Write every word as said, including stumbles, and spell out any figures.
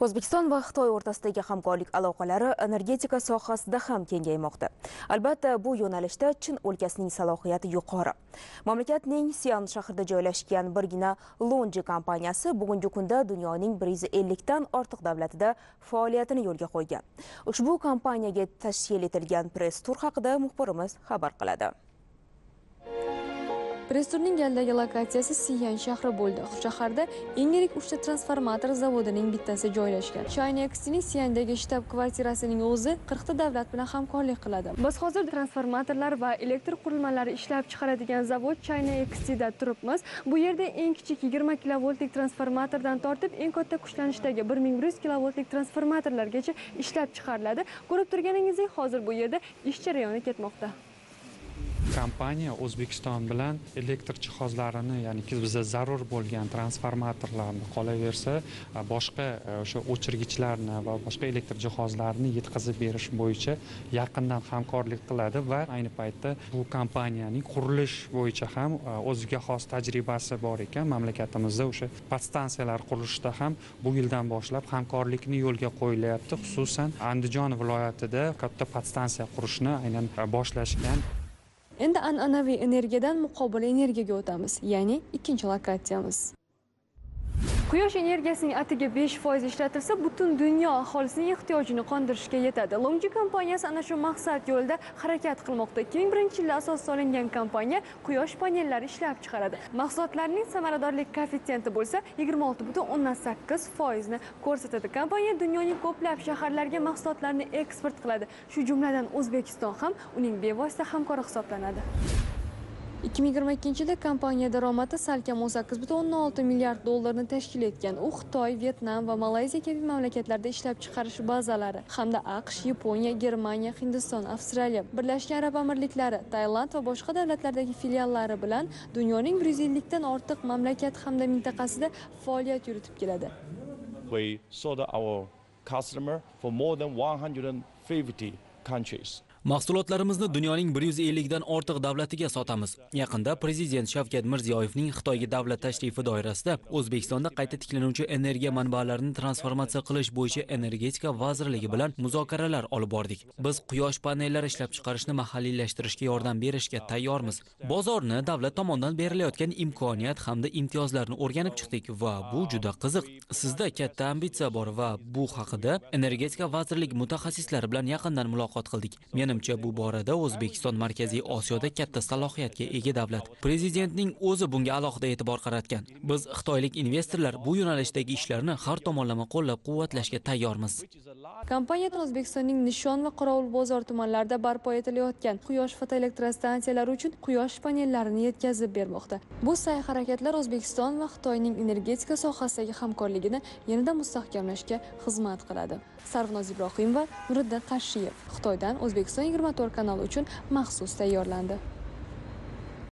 O'zbekiston va Xitoy o'rtasidagi hamkorlik aloqalari energetika sohasida ham kengaymoqda. Albatta, bu yo'nalishda Chin o'lkasining salohiyati yuqori. Mamlakatning Sian shahrida joylashgan birgina Lonji kompaniyasi bugungi kunda dunyoning bir yuz ellik dan ortiq davlatida faoliyatini yo'lga qo'ygan. Ushbu kompaniyaga tashkil etilgan press tur haqida muxbirimiz xabar qiladi. Press turning galdagi lokatsiyasi Sian shahri bo'ldi. Shaharda eng yirik uchta transformator zavodining bittasi joylashgan. China X T'ning Siandagi shtab-kvartirasining o'zi qirq ta davlat bilan hamkorlik qiladi. Biz hozir transformatorlar va elektr qurilmalari ishlab chiqaradigan zavod China X T'da turibmiz. Bu yerda eng kichik yigirma kilovoltlik transformatordan tortib eng katta kuchlanishdagi bir ming bir yuz kilovoltlik transformatorlargacha ishlab chiqariladi. Ko'rib turganingizdek, hozir bu yerda ish jarayoni ketmoqda. Kompaniya O'zbekiston bilan elektr jihozlarini, ya'ni bizga zarur bo'lgan transformatorlarni, qolaversa boshqa o'sha o'chirgichlarni va boshqa elektr jihozlarini yetkazib berish bo'yicha yaqindan hamkorlik qiladi va ayni paytda bu kompaniyaning qurilish bo'yicha ham o'ziga xos tajribasi bor ekan. Mamlakatimizda o'sha podstansiyalar qurilishida ham bu yildan boshlab hamkorlikni yo'lga qo'yilyapti. Xususan Andijon viloyatida katta podstansiya qurishni aynan boshlashgan. Endi an'anaviy energiyadan muqobil energiyaga o'tamiz, ya'ni ikkinchi lokatsiyamiz. Quyosh energiyasining atigi besh foiz ishlatilsa, butun dunyo aholisining ehtiyojini qondirishga yetadi. Lonji kompaniyasi ana shu maqsad yo'lida harakat qilmoqda. ikki ming birinchi yilda asos solingan kompaniya quyosh panellari ishlab chiqaradi. Mahsulotlarining samaradorlik koeffitsiyenti bo'lsa yigirma olti butun o'ndan sakkiz foizni ko'rsatadi. Kompaniya dunyoning ko'plab shaharlariga mahsulotlarni eksport qiladi. Shu jumladan O'zbekiston ham uning bevosita hamkori hisoblanadi. ikki ming yigirma ikkinchi yilda kompaniya daromadi salkam o'n sakkiz butun o'ndan olti milliard dollarni tashkil etgan. U Xitoy, Vyetnam va Malayziya kabi mamlakatlarda ishlab chiqarish bazalari hamda AQSh, Yaponiya, Germaniya, Hindiston, Avstraliya, Birlashgan Arab Amirliklari, Tailand va boshqa davlatlardagi filiallari bilan dunyoning bir yuz ellik dan ortiq mamlakat hamda mintaqasida faoliyat yuritib keladi. We sold our customer for more than one hundred fifty countries. Mahsulotlarimizni dunyoning bir yuz ellik dan ortiq davlatiga sotamiz. Yaqinda Prezident Shavkat Mirziyoyevning Xitoyga davlat tashrifi doirasida O'zbekistonda qayta tiklanuvchi energiya manbalarini transformatsiya qilish bo'yicha energetika vazirligi bilan muzokaralar olib bordik. Biz quyosh panellari ishlab chiqarishni mahalliylashtirishga yordam berishga tayyormiz. Bozorni davlat tomonidan berilayotgan imkoniyat hamda imtiyozlarni o'rganib chiqdik va bu juda qiziq. Sizda katta ambitsiya bor va bu haqida energetika vazirligi mutaxassislari bilan yaqindan muloqot qildik. Menimcha bu borada O'zbekiston Markaziy Osiyoda katta salohiyatga ega davlat. Prezidentning o'zi bunga alohida e'tibor qaratgan. Biz xitoylik investorlar bu yo'nalishdagi ishlarni har tomonlama qo'llab-quvvatlashga tayyormiz. Kompaniya O'zbekistonning Nishon va Qorovulbozor tumanlarida barpo etilayotgan quyosh fotoelektrostansiyalari uchun quyosh panellarini yetkazib bermoqda. Bu sa'y-harakatlar O'zbekiston va Xitoyning energetika sohasidagi hamkorligini yanada mustahkamlashga xizmat qiladi. Sarvinoz Ibrohimova, Nuriddin Qashshiyev, Xitoydan O'zbekiston yigirma to'rt kanali uchun maxsus tayyorlandi.